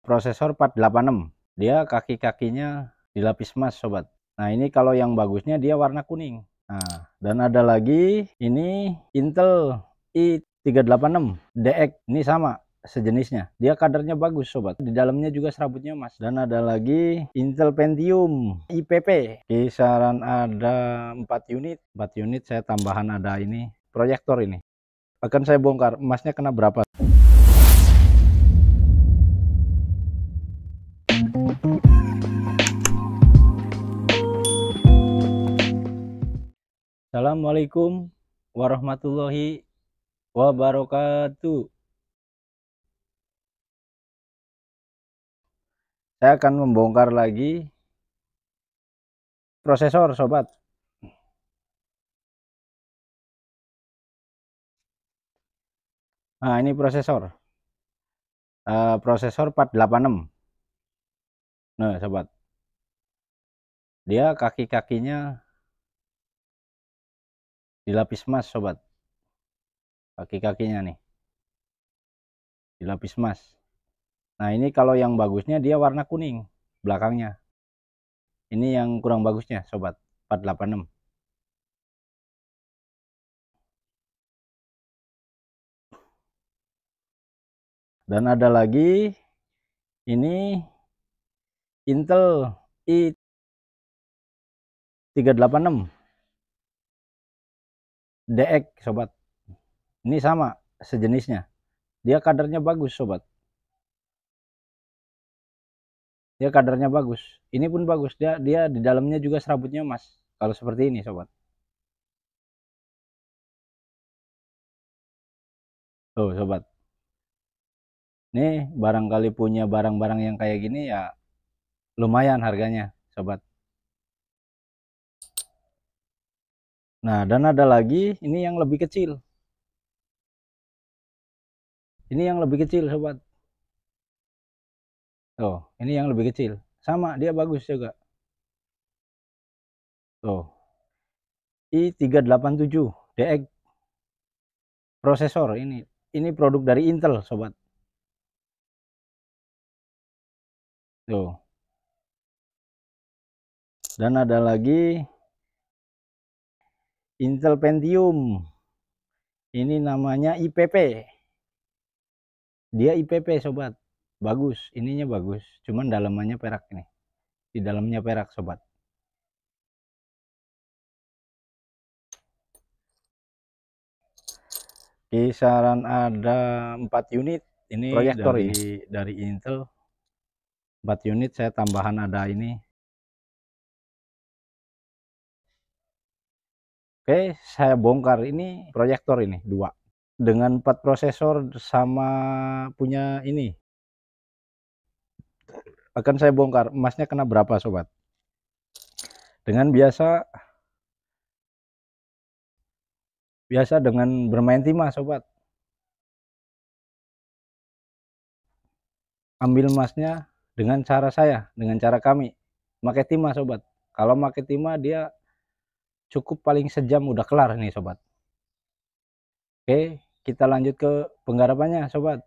Prosesor 486, dia kaki-kakinya dilapis emas sobat. Nah ini kalau yang bagusnya dia warna kuning. Nah dan ada lagi ini Intel i386 DX, ini sama sejenisnya, dia kadarnya bagus sobat, di dalamnya juga serabutnya emas. Dan ada lagi Intel Pentium IPP, kisaran ada 4 unit saya tambahan ada ini proyektor. Ini akan saya bongkar emasnya kena berapa. Assalamualaikum warahmatullahi wabarakatuh. Saya akan membongkar lagi prosesor sobat. Nah ini prosesor prosesor 486. Nah sobat, dia kaki-kakinya dilapis emas sobat, kaki-kakinya nih dilapis emas. Nah ini kalau yang bagusnya dia warna kuning belakangnya, ini yang kurang bagusnya sobat 486. Dan ada lagi ini Intel i386 DX sobat, ini sama sejenisnya, dia kadarnya bagus sobat, dia kadarnya bagus. Ini pun bagus, dia di dalamnya juga serabutnya emas kalau seperti ini sobat. Tuh sobat, nih barangkali punya barang-barang yang kayak gini ya lumayan harganya sobat. Nah dan ada lagi ini yang lebih kecil, ini yang lebih kecil sobat. Oh ini yang lebih kecil, sama dia bagus juga. Tuh i387 DX prosesor, ini produk dari Intel sobat. Tuh. Dan ada lagi Intel Pentium, ini namanya IPP, dia IPP sobat, bagus, ininya bagus, cuman dalamannya perak. Ini di dalamnya perak sobat. Kisaran ada 4 unit ini proyektor, dari Intel 4 unit, saya tambahan ada ini. Oke, saya bongkar ini proyektor ini 2 dengan 4 prosesor sama punya ini. Akan saya bongkar emasnya kena berapa sobat. Dengan biasa dengan bermain timah sobat. Ambil emasnya dengan cara saya, dengan cara kami pakai timah sobat. Kalau pakai timah dia cukup paling sejam udah kelar nih sobat. Oke, kita lanjut ke penggarapannya sobat.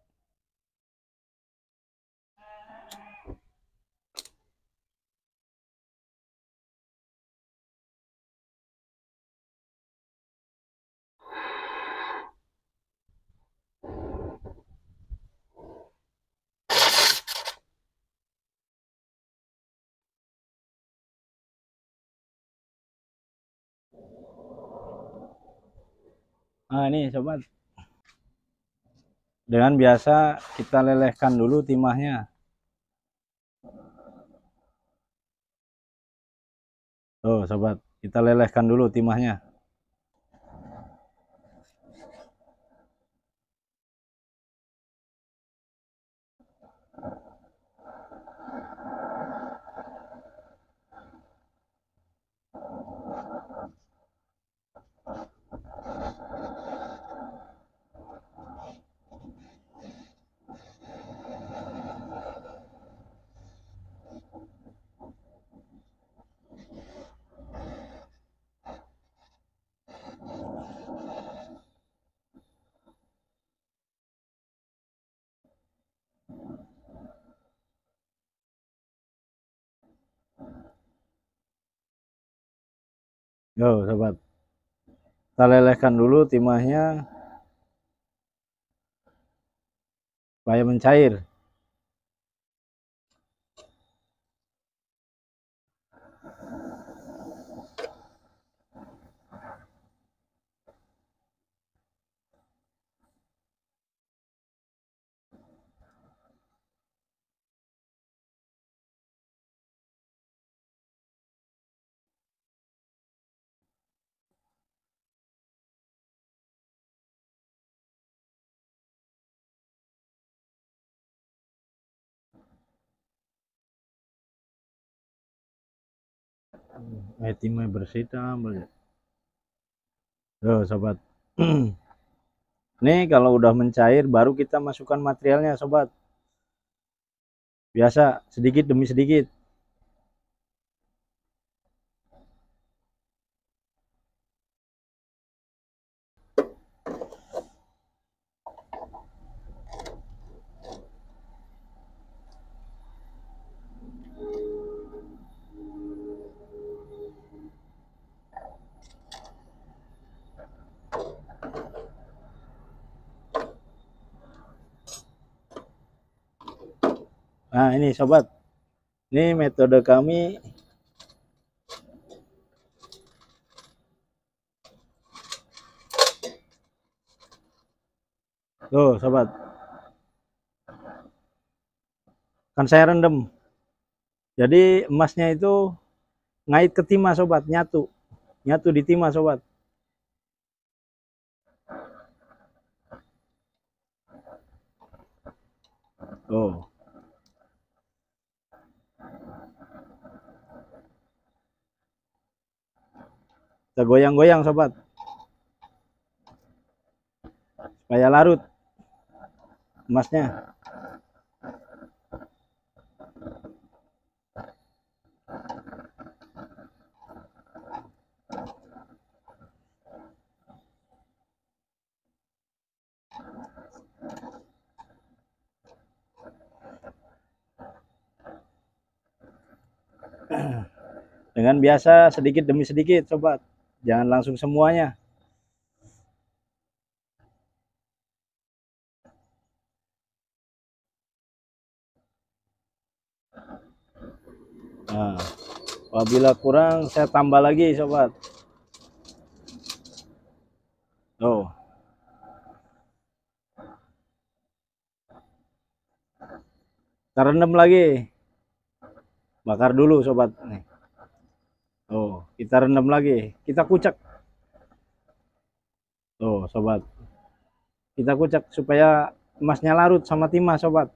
Nah ini sobat, dengan biasa kita lelehkan dulu timahnya. Tuh sobat, kita lelehkan dulu timahnya. Yo sobat, kita lelehkan dulu timahnya supaya mencair. Timah bersih tambah. Yo sobat. Nih kalau udah mencair baru kita masukkan materialnya sobat. Biasa sedikit demi sedikit. Nah ini sobat, ini metode kami. Tuh sobat, kan saya rendam. Jadi emasnya itu ngait ke timah sobat, nyatu. Nyatu di timah sobat. Tuh. Kita goyang-goyang sobat. Supaya larut emasnya. Dengan biasa sedikit demi sedikit sobat. Jangan langsung semuanya. Nah, apabila kurang saya tambah lagi sobat. Tuh. Kita rendam lagi. Bakar dulu sobat. Nih. Oh, kita rendam lagi. Kita kucek. Tuh sobat. Kita kucek supaya emasnya larut sama timah sobat.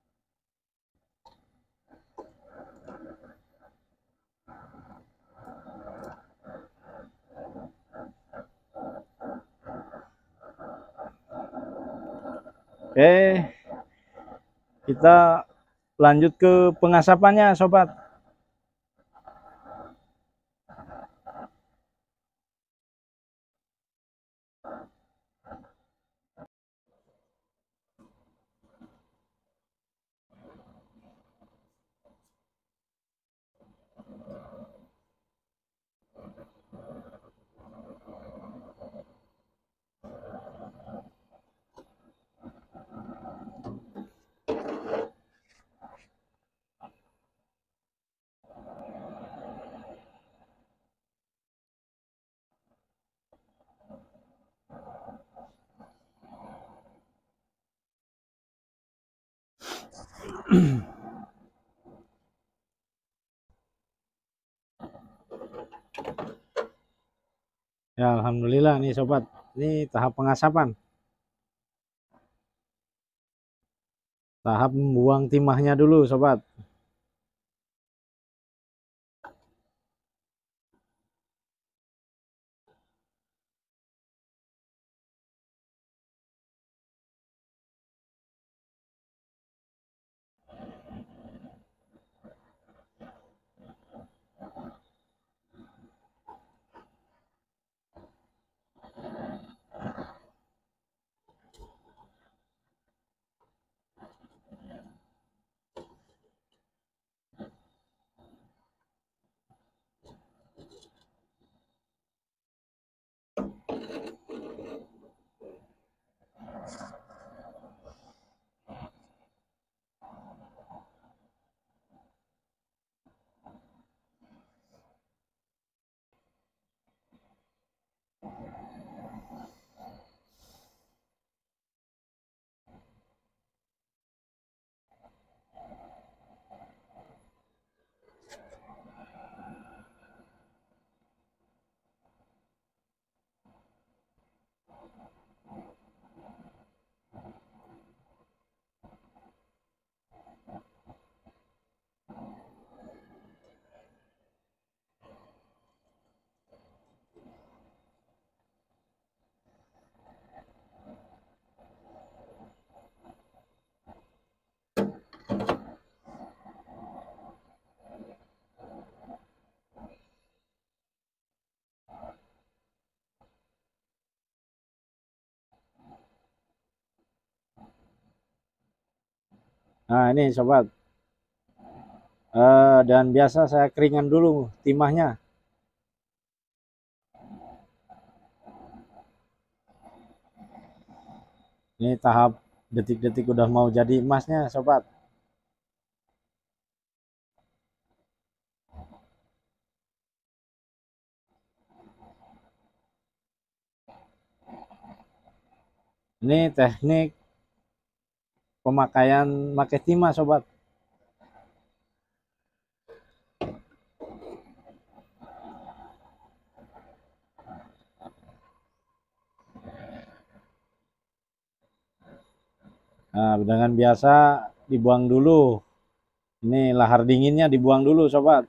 Oke, kita lanjut ke pengasapannya sobat. Ya alhamdulillah nih sobat. Ini tahap pengasapan. Tahap membuang timahnya dulu sobat. Nah ini sobat, dan biasa saya keringkan dulu timahnya. Ini tahap detik-detik udah mau jadi emasnya sobat. Ini teknik pemakaian pakai timah sobat. Nah, dengan biasa dibuang dulu. Ini lahar dinginnya dibuang dulu sobat.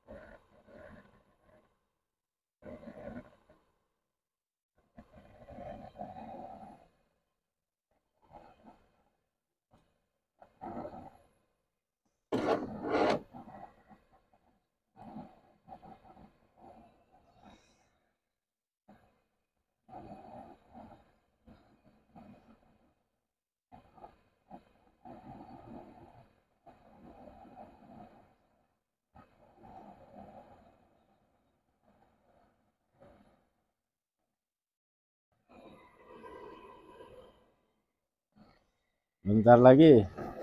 Bentar lagi.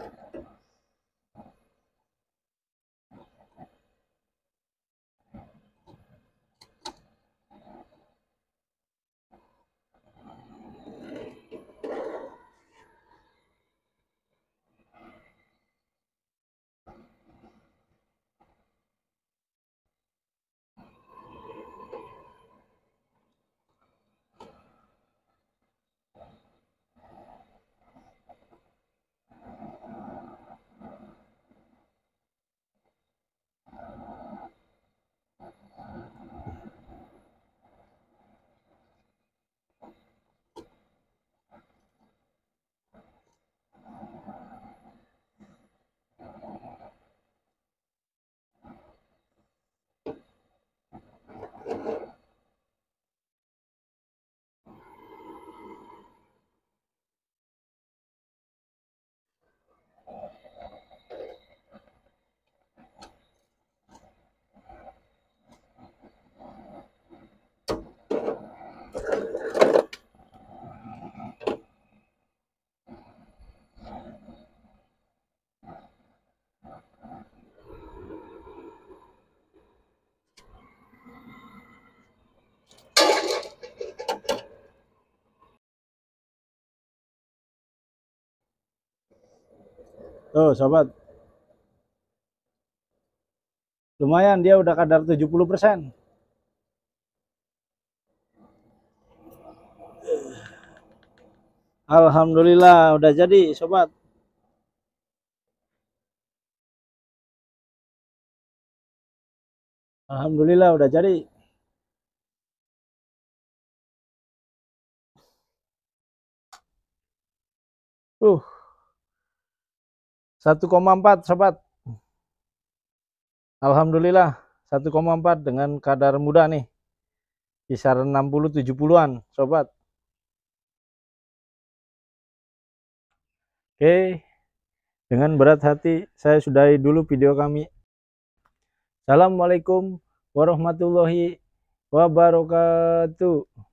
Tuh sobat, lumayan dia udah kadar 70%. Alhamdulillah udah jadi sobat. Alhamdulillah udah jadi. Uh, 1,4 sobat. Alhamdulillah 1,4 dengan kadar muda nih. Kisaran 60-70-an sobat. Oke, dengan berat hati saya sudahi dulu video kami. Assalamualaikum warahmatullahi wabarakatuh.